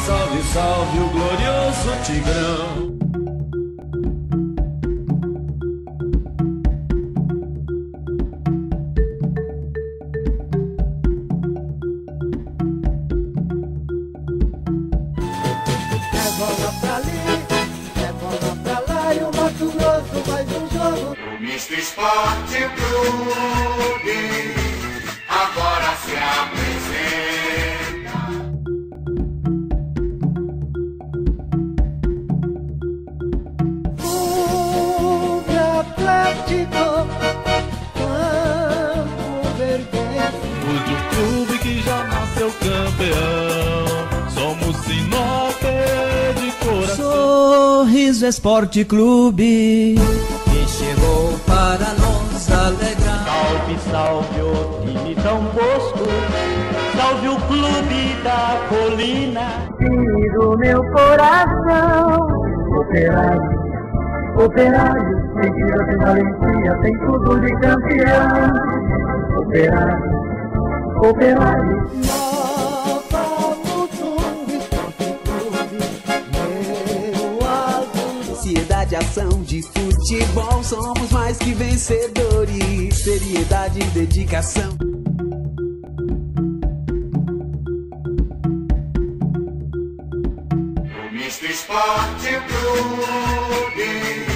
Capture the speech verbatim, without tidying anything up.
salve, salve o glorioso Tigrão. É bola pra ali, é bola pra lá e o Mato Grosso faz um jogo. O Misto Esporte Clube agora se apresenta. Clube Atlético Campo Verdense. O clube que já nasceu campeão. Somos Sinop de coração. Sorriso Esporte Clube, que chegou para nos alegrar. Salve, salve o time Dom Bosco, salve o clube da colina. Time do meu coração, operário, operário, tem tira, tem valentia, tem tudo de campeão. Operário, operário. Nova Mutum Esporte Clube, meu azul. Sociedade, ação de futebol, somos mais que vencedores. Seriedade e dedicação. O Misto Esporte Clube